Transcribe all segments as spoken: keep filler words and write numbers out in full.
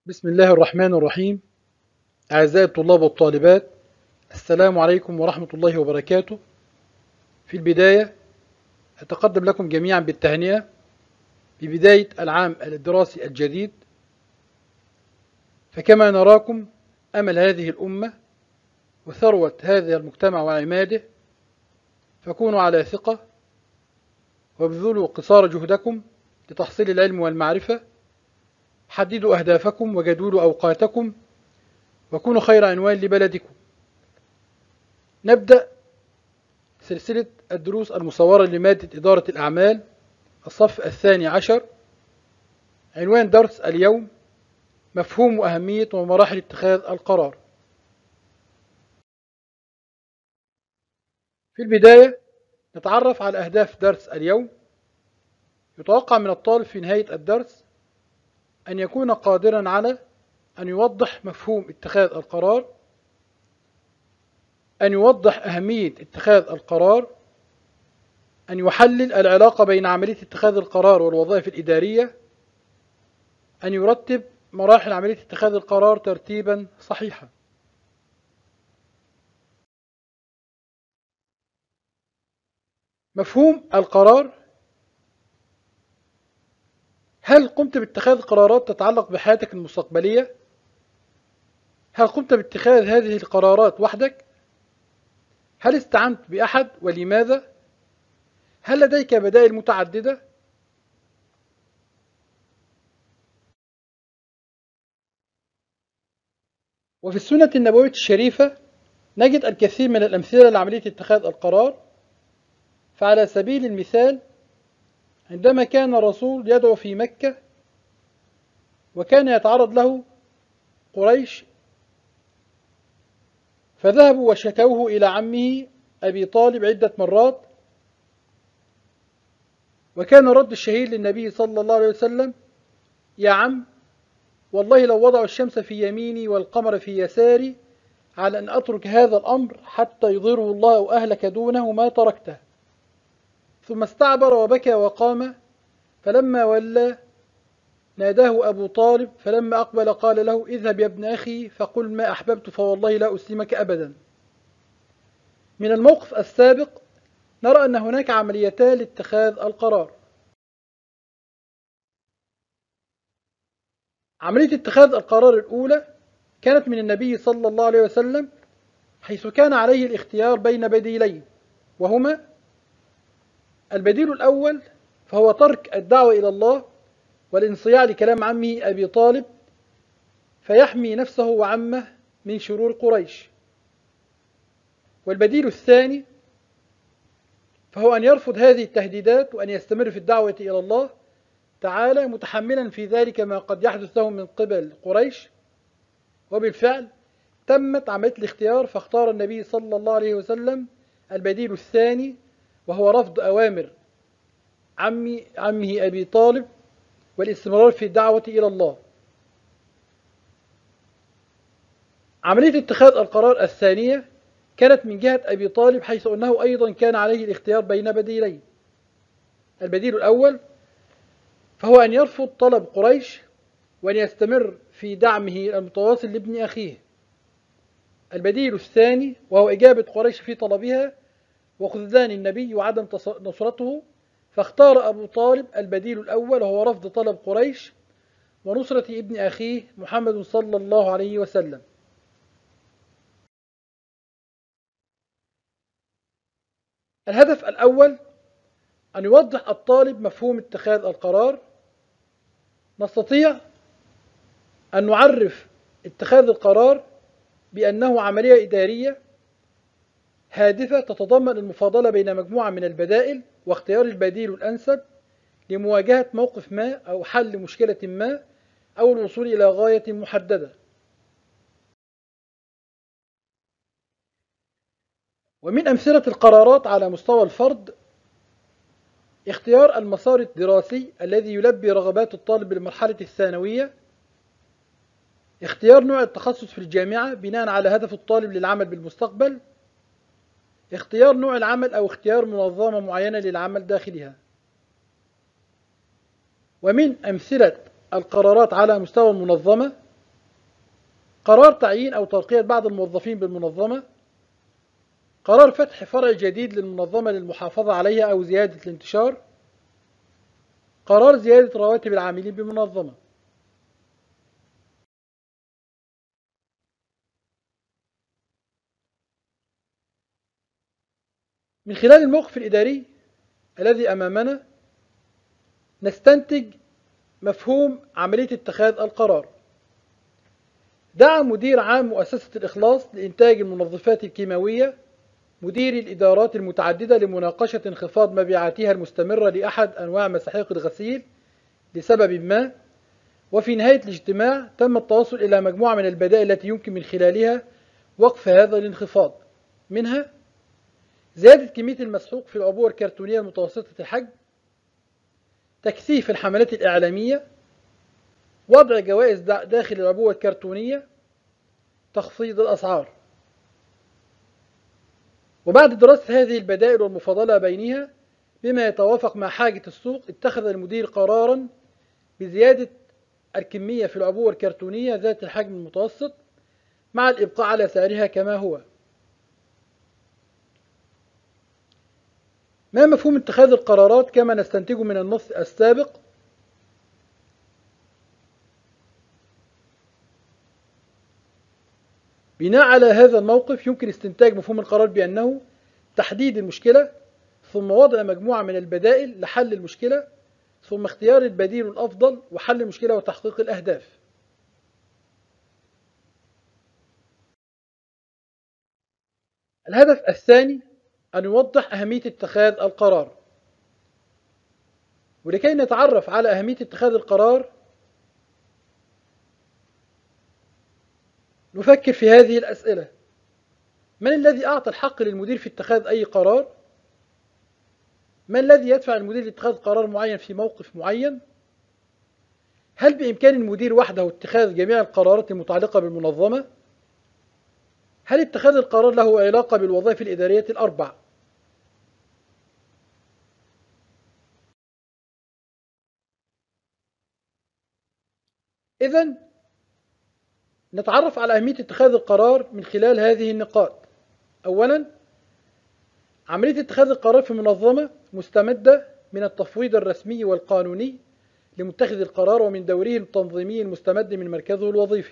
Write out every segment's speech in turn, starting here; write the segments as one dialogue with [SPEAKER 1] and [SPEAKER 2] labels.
[SPEAKER 1] بسم الله الرحمن الرحيم. أعزائي الطلاب والطالبات، السلام عليكم ورحمة الله وبركاته. في البداية أتقدم لكم جميعا بالتهنئة ببداية العام الدراسي الجديد. فكما نراكم أمل هذه الأمة وثروة هذا المجتمع وعماده، فكونوا على ثقة وابذلوا قصارى جهدكم لتحصيل العلم والمعرفة. حددوا أهدافكم وجدولوا أوقاتكم وكونوا خير عنوان لبلدكم. نبدأ سلسلة الدروس المصورة لمادة إدارة الأعمال الصف الثاني عشر. عنوان درس اليوم: مفهوم وأهمية ومراحل اتخاذ القرار. في البداية نتعرف على أهداف درس اليوم. يتوقع من الطالب في نهاية الدرس أن يكون قادرا على أن يوضح مفهوم اتخاذ القرار، أن يوضح أهمية اتخاذ القرار، أن يحلل العلاقة بين عملية اتخاذ القرار والوظائف الإدارية، أن يرتب مراحل عملية اتخاذ القرار ترتيبا صحيحا. مفهوم القرار: هل قمت باتخاذ قرارات تتعلق بحياتك المستقبلية؟ هل قمت باتخاذ هذه القرارات وحدك؟ هل استعنت بأحد ولماذا؟ هل لديك بدائل متعددة؟ وفي السنة النبوية الشريفة نجد الكثير من الأمثلة لعملية اتخاذ القرار. فعلى سبيل المثال، عندما كان الرسول يدعو في مكة وكان يتعرض له قريش، فذهبوا وشكوه إلى عمه أبي طالب عدة مرات، وكان رد الشهيد للنبي صلى الله عليه وسلم: يا عم، والله لو وضعوا الشمس في يميني والقمر في يساري على أن أترك هذا الأمر حتى يضره الله أو أهلك دونه ما تركته. ثم استعبر وبكى وقام، فلما ولى ناداه أبو طالب، فلما أقبل قال له: اذهب يا ابن أخي فقل ما أحببت فوالله لا أسلمك أبدا. من الموقف السابق نرى أن هناك عمليتان لاتخاذ القرار. عملية اتخاذ القرار الأولى كانت من النبي صلى الله عليه وسلم، حيث كان عليه الاختيار بين بديلين، وهما: البديل الأول فهو ترك الدعوة إلى الله والانصياع لكلام عمه أبي طالب فيحمي نفسه وعمه من شرور قريش. والبديل الثاني فهو أن يرفض هذه التهديدات وأن يستمر في الدعوة إلى الله تعالى، متحملا في ذلك ما قد يحدث له من قبل قريش. وبالفعل تمت عملية الاختيار، فاختار النبي صلى الله عليه وسلم البديل الثاني، وهو رفض أوامر عمي عمه أبي طالب والاستمرار في الدعوة إلى الله. عملية اتخاذ القرار الثانية كانت من جهة أبي طالب، حيث أنه أيضا كان عليه الاختيار بين بديلين. البديل الأول فهو أن يرفض طلب قريش وأن يستمر في دعمه المتواصل لابن أخيه. البديل الثاني وهو إجابة قريش في طلبها وخذلان النبي وعدم نصرته، فاختار أبو طالب البديل الأول وهو رفض طلب قريش ونصرة ابن أخيه محمد صلى الله عليه وسلم. الهدف الأول أن يوضح الطالب مفهوم اتخاذ القرار. نستطيع أن نعرف اتخاذ القرار بأنه عملية إدارية هادفة تتضمن المفاضلة بين مجموعة من البدائل واختيار البديل الأنسب لمواجهة موقف ما أو حل مشكلة ما أو الوصول إلى غاية محددة. ومن أمثلة القرارات على مستوى الفرد: اختيار المسار الدراسي الذي يلبي رغبات الطالب للمرحلة الثانوية، اختيار نوع التخصص في الجامعة بناء على هدف الطالب للعمل بالمستقبل، اختيار نوع العمل أو اختيار منظمة معينة للعمل داخلها. ومن أمثلة القرارات على مستوى المنظمة: قرار تعيين أو ترقية بعض الموظفين بالمنظمة، قرار فتح فرع جديد للمنظمة للمحافظة عليها أو زيادة الانتشار، قرار زيادة رواتب العاملين بالمنظمة. من خلال الموقف الإداري الذي أمامنا نستنتج مفهوم عملية اتخاذ القرار. دعا مدير عام مؤسسة الإخلاص لإنتاج المنظفات الكيماوية مدير الإدارات المتعددة لمناقشة انخفاض مبيعاتها المستمرة لأحد أنواع مساحيق الغسيل لسبب ما، وفي نهاية الاجتماع تم التوصل إلى مجموعة من البدائل التي يمكن من خلالها وقف هذا الانخفاض، منها زيادة كمية المسحوق في العبوة الكرتونية المتوسطة الحجم، تكثيف الحملات الإعلامية، وضع جوائز داخل العبوة الكرتونية، تخفيض الأسعار. وبعد دراسة هذه البدائل والمفاضلة بينها بما يتوافق مع حاجة السوق، اتخذ المدير قرارا بزيادة الكمية في العبوة الكرتونية ذات الحجم المتوسط مع الإبقاء على سعرها كما هو. ما مفهوم اتخاذ القرارات كما نستنتجه من النص السابق؟ بناء على هذا الموقف يمكن استنتاج مفهوم القرار بأنه تحديد المشكلة، ثم وضع مجموعة من البدائل لحل المشكلة، ثم اختيار البديل الأفضل وحل المشكلة وتحقيق الأهداف. الهدف الثاني أن يوضح أهمية اتخاذ القرار. ولكي نتعرف على أهمية اتخاذ القرار نفكر في هذه الأسئلة: من الذي أعطى الحق للمدير في اتخاذ أي قرار؟ ما الذي يدفع المدير لاتخاذ قرار معين في موقف معين؟ هل بإمكان المدير وحده اتخاذ جميع القرارات المتعلقة بالمنظمة؟ هل اتخاذ القرار له علاقة بالوظائف الإدارية الأربع؟ إذن نتعرف على أهمية اتخاذ القرار من خلال هذه النقاط. أولا، عملية اتخاذ القرار في المنظمة مستمدة من التفويض الرسمي والقانوني لمتخذ القرار ومن دوره التنظيمي المستمد من مركزه الوظيفي.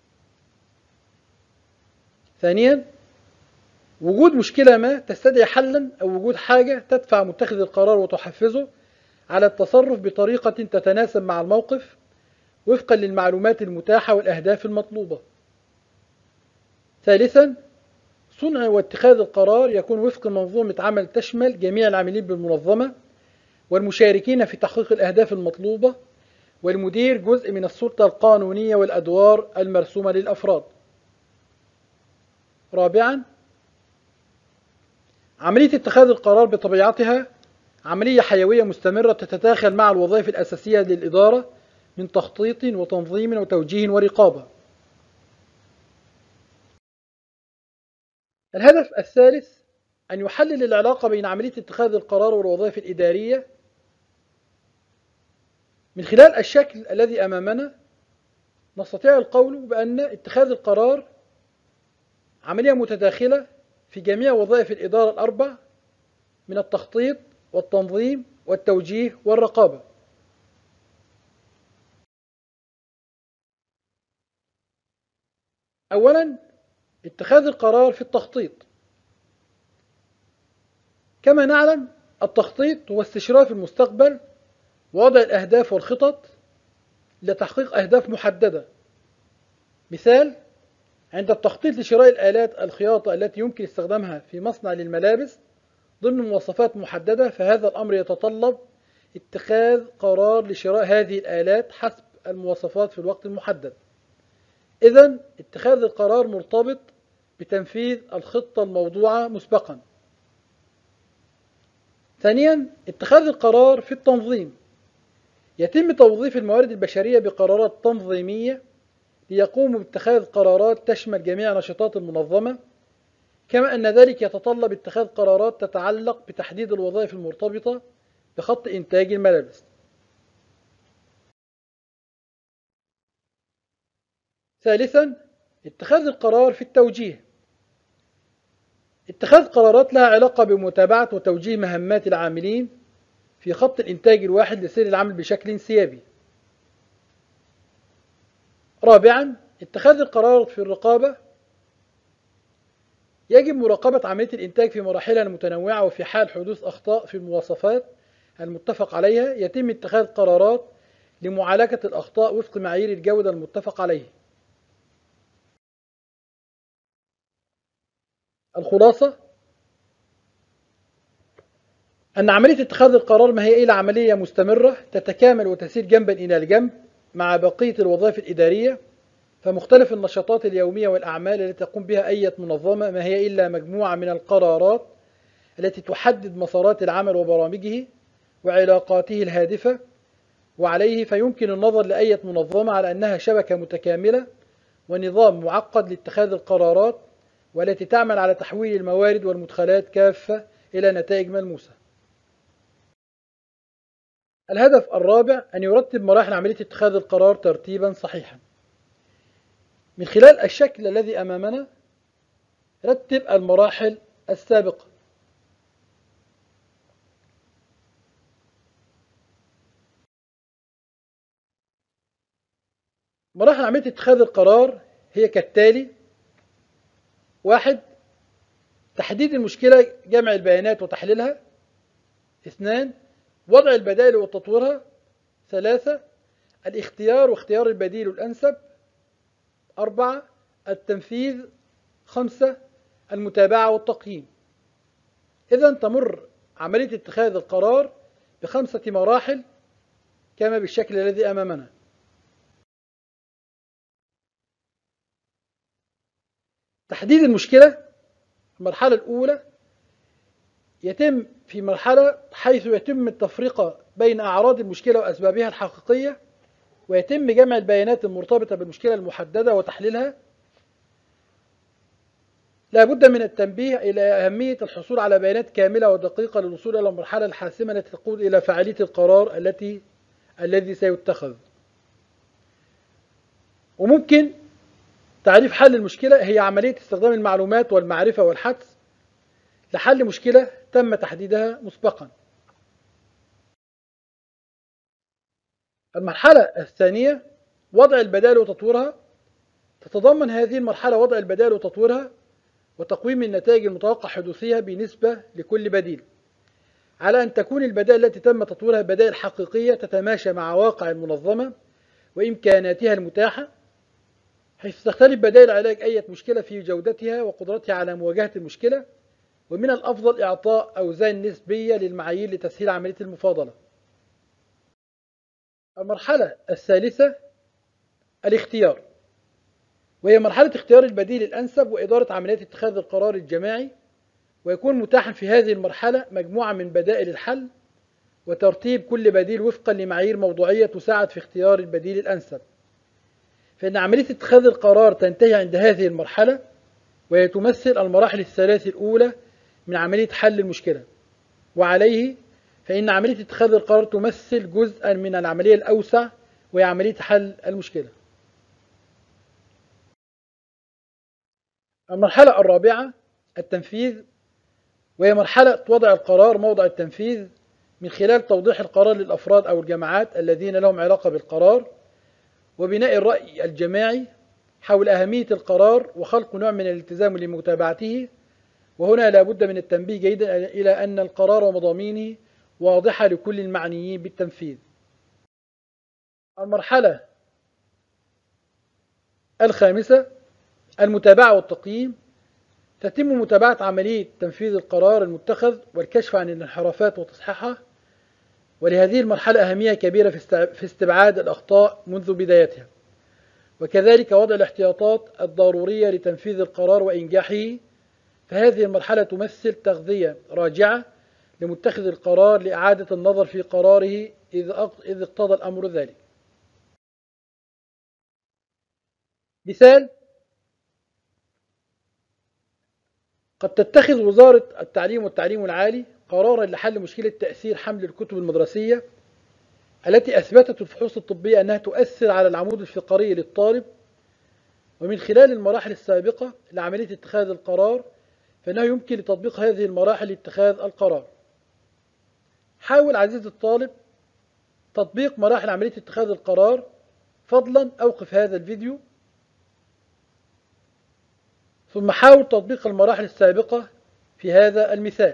[SPEAKER 1] ثانيا، وجود مشكلة ما تستدعي حلا أو وجود حاجة تدفع متخذ القرار وتحفزه على التصرف بطريقة تتناسب مع الموقف وفقا للمعلومات المتاحة والأهداف المطلوبة. ثالثا، صنع واتخاذ القرار يكون وفق منظومة عمل تشمل جميع العاملين بالمنظمة والمشاركين في تحقيق الأهداف المطلوبة، والمدير جزء من السلطة القانونية والأدوار المرسومة للأفراد. رابعا، عملية اتخاذ القرار بطبيعتها عملية حيوية مستمرة تتداخل مع الوظائف الأساسية للإدارة من تخطيط وتنظيم وتوجيه ورقابة. الهدف الثالث أن يحلل العلاقة بين عملية اتخاذ القرار والوظائف الإدارية. من خلال الشكل الذي أمامنا نستطيع القول بأن اتخاذ القرار عملية متداخلة في جميع وظائف الإدارة الأربع من التخطيط والتنظيم والتوجيه والرقابة. أولا، اتخاذ القرار في التخطيط. كما نعلم التخطيط هو استشراف المستقبل ووضع الأهداف والخطط لتحقيق أهداف محددة. مثال: عند التخطيط لشراء الآلات الخياطة التي يمكن استخدامها في مصنع للملابس ضمن مواصفات محددة، فهذا الأمر يتطلب اتخاذ قرار لشراء هذه الآلات حسب المواصفات في الوقت المحدد. إذن اتخاذ القرار مرتبط بتنفيذ الخطة الموضوعة مسبقا. ثانيا، اتخاذ القرار في التنظيم. يتم توظيف الموارد البشرية بقرارات تنظيمية ليقوموا باتخاذ قرارات تشمل جميع نشاطات المنظمة، كما أن ذلك يتطلب اتخاذ قرارات تتعلق بتحديد الوظائف المرتبطة بخط إنتاج الملابس. ثالثا، اتخاذ القرار في التوجيه. اتخاذ قرارات لها علاقة بمتابعة وتوجيه مهمات العاملين في خط الإنتاج الواحد لسير العمل بشكل انسيابي. رابعا، اتخاذ القرار في الرقابة. يجب مراقبة عملية الإنتاج في مراحلها المتنوعة، وفي حال حدوث أخطاء في المواصفات المتفق عليها يتم اتخاذ قرارات لمعالجة الأخطاء وفق معايير الجودة المتفق عليه. الخلاصة أن عملية اتخاذ القرار ما هي إلا عملية مستمرة تتكامل وتسير جنبا إلى جنب مع بقية الوظائف الإدارية، فمختلف النشاطات اليومية والأعمال التي تقوم بها أي منظمة ما هي إلا مجموعة من القرارات التي تحدد مسارات العمل وبرامجه وعلاقاته الهادفة، وعليه فيمكن النظر لأي منظمة على أنها شبكة متكاملة ونظام معقد لاتخاذ القرارات، والتي تعمل على تحويل الموارد والمدخلات كافة إلى نتائج ملموسة. الهدف الرابع أن يرتب مراحل عملية اتخاذ القرار ترتيبا صحيحا. من خلال الشكل الذي أمامنا رتب المراحل السابقة. مراحل عملية اتخاذ القرار هي كالتالي: واحد، تحديد المشكلة، جمع البيانات وتحليلها. اثنان، وضع البدائل وتطويرها. ثلاثة، الاختيار واختيار البديل الأنسب. أربعة، التنفيذ. خمسة، المتابعة والتقييم. إذن تمر عملية اتخاذ القرار بخمسة مراحل كما بالشكل الذي أمامنا. تحديد المشكلة. المرحلة الأولى يتم في مرحلة حيث يتم التفرقة بين أعراض المشكلة وأسبابها الحقيقية، ويتم جمع البيانات المرتبطة بالمشكلة المحددة وتحليلها. لا بد من التنبيه إلى أهمية الحصول على بيانات كاملة ودقيقة للوصول إلى المرحلة الحاسمة التي تقود إلى فعالية القرار التي الذي سيتخذ. وممكن تعريف حل المشكلة هي عملية استخدام المعلومات والمعرفة والحدس لحل مشكلة تم تحديدها مسبقا. المرحلة الثانية وضع البدائل وتطويرها. تتضمن هذه المرحلة وضع البدائل وتطويرها وتقويم النتائج المتوقع حدوثها بنسبة لكل بديل، على أن تكون البدائل التي تم تطويرها بدائل حقيقية تتماشى مع واقع المنظمة وإمكاناتها المتاحة، حيث تختلف بدائل علاج أي مشكلة في جودتها وقدرتها على مواجهة المشكلة، ومن الأفضل إعطاء أوزان نسبية للمعايير لتسهيل عملية المفاضلة. المرحلة الثالثة الاختيار، وهي مرحلة اختيار البديل الأنسب وإدارة عمليات اتخاذ القرار الجماعي، ويكون متاحا في هذه المرحلة مجموعة من بدائل الحل وترتيب كل بديل وفقا لمعايير موضوعية تساعد في اختيار البديل الأنسب. فإن عملية اتخاذ القرار تنتهي عند هذه المرحلة، وهي تمثل المراحل الثلاث الأولى من عملية حل المشكلة، وعليه فإن عملية اتخاذ القرار تمثل جزءا من العملية الأوسع وهي عملية حل المشكلة. المرحلة الرابعة التنفيذ، وهي مرحلة وضع القرار موضع التنفيذ من خلال توضيح القرار للأفراد أو الجماعات الذين لهم علاقة بالقرار، وبناء الرأي الجماعي حول أهمية القرار وخلق نوع من الالتزام لمتابعته. وهنا لا بد من التنبيه جيدا إلى أن القرار ومضامينه واضحة لكل المعنيين بالتنفيذ. المرحلة الخامسة المتابعة والتقييم. تتم متابعة عملية تنفيذ القرار المتخذ والكشف عن الانحرافات وتصحيحها، ولهذه المرحلة أهمية كبيرة في استبعاد الأخطاء منذ بدايتها، وكذلك وضع الاحتياطات الضرورية لتنفيذ القرار وإنجاحه. فهذه المرحلة تمثل تغذية راجعة لمتخذ القرار لإعادة النظر في قراره إذ اقتضى الأمر ذلك. مثال: قد تتخذ وزارة التعليم والتعليم العالي قرارا لحل مشكلة تأثير حمل الكتب المدرسية التي أثبتت الفحوص الطبية أنها تؤثر على العمود الفقري للطالب، ومن خلال المراحل السابقة لعملية اتخاذ القرار، فإنه يمكن لتطبيق هذه المراحل لاتخاذ القرار. حاول عزيزي الطالب تطبيق مراحل عملية اتخاذ القرار. فضلا أوقف هذا الفيديو، ثم حاول تطبيق المراحل السابقة في هذا المثال.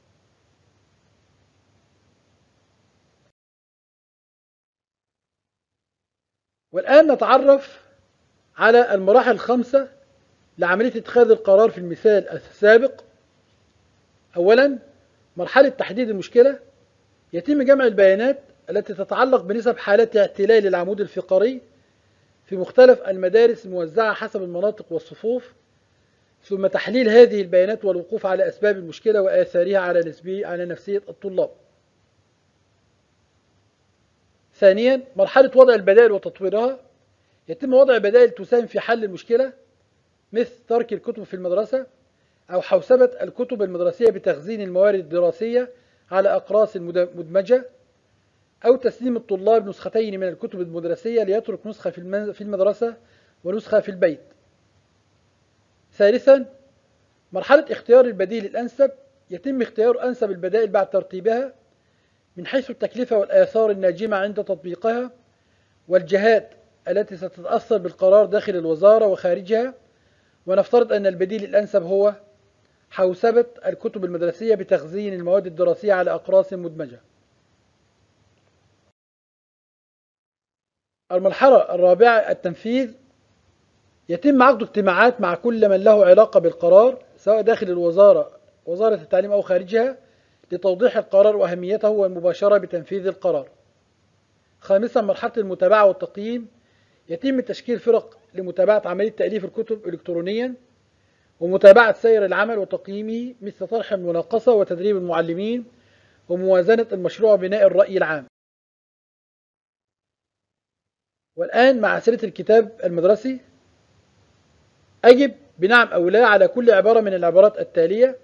[SPEAKER 1] والآن نتعرف على المراحل الخمسة لعملية اتخاذ القرار في المثال السابق. أولا، مرحلة تحديد المشكلة. يتم جمع البيانات التي تتعلق بنسب حالات اعتلال العمود الفقري في مختلف المدارس الموزعة حسب المناطق والصفوف، ثم تحليل هذه البيانات والوقوف على أسباب المشكلة وآثارها على نسبي على نفسية الطلاب. ثانيا، مرحلة وضع البدائل وتطويرها. يتم وضع بدائل تساهم في حل المشكلة، مثل ترك الكتب في المدرسة، أو حوسبة الكتب المدرسية بتخزين الموارد الدراسية على أقراص مدمجة، أو تسليم الطلاب نسختين من الكتب المدرسية ليترك نسخة في المدرسة ونسخة في البيت. ثالثا، مرحلة اختيار البديل الأنسب. يتم اختيار أنسب البدائل بعد ترتيبها من حيث التكلفة والآثار الناجمة عند تطبيقها، والجهات التي ستتأثر بالقرار داخل الوزارة وخارجها. ونفترض أن البديل الأنسب هو حوسبة الكتب المدرسية بتخزين المواد الدراسية على أقراص مدمجة. المرحلة الرابعة، التنفيذ. يتم عقد اجتماعات مع كل من له علاقة بالقرار، سواء داخل الوزارة وزارة التعليم أو خارجها، لتوضيح القرار وأهميته والمباشرة بتنفيذ القرار. خامسا، مرحلة المتابعة والتقييم. يتم تشكيل فرق لمتابعة عملية تأليف الكتب إلكترونيا، ومتابعة سير العمل وتقييمه، مثل طرح المناقصة وتدريب المعلمين وموازنة المشروع وبناء الرأي العام. والآن مع أسئلة الكتاب المدرسي. أجب بنعم أو لا على كل عبارة من العبارات التالية.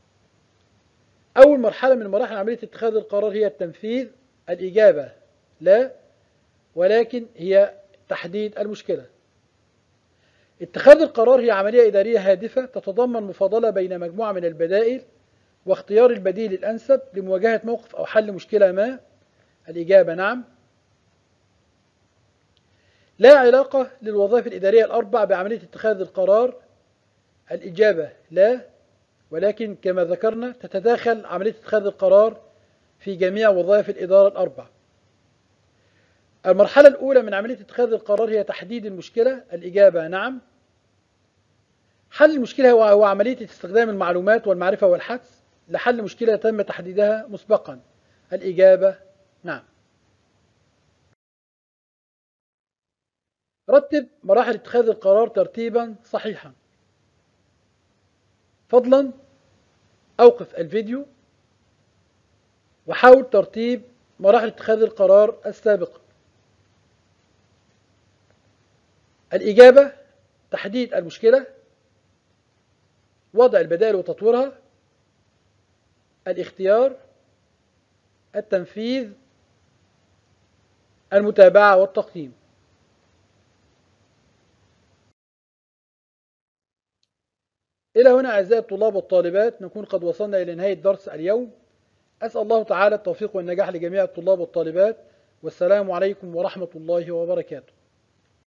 [SPEAKER 1] أول مرحلة من مراحل عملية اتخاذ القرار هي التنفيذ. الإجابة لا، ولكن هي تحديد المشكلة. اتخاذ القرار هي عملية إدارية هادفة تتضمن مفاضلة بين مجموعة من البدائل واختيار البديل الأنسب لمواجهة موقف أو حل مشكلة ما. الإجابة نعم. لا علاقة للوظائف الإدارية الأربع بعملية اتخاذ القرار. الإجابة لا، ولكن كما ذكرنا تتداخل عملية اتخاذ القرار في جميع وظائف الإدارة الأربع. المرحلة الأولى من عملية اتخاذ القرار هي تحديد المشكلة. الإجابة نعم. حل المشكلة هو عملية استخدام المعلومات والمعرفة والحدس لحل مشكلة تم تحديدها مسبقا. الإجابة نعم. رتب مراحل اتخاذ القرار ترتيبا صحيحا. فضلا أوقف الفيديو وحاول ترتيب مراحل اتخاذ القرار السابقة. الإجابة: تحديد المشكلة، وضع البدائل وتطويرها، الاختيار، التنفيذ، المتابعة والتقييم. إلى هنا أعزائي الطلاب والطالبات نكون قد وصلنا إلى نهاية درس اليوم. أسأل الله تعالى التوفيق والنجاح لجميع الطلاب والطالبات، والسلام عليكم ورحمة الله وبركاته.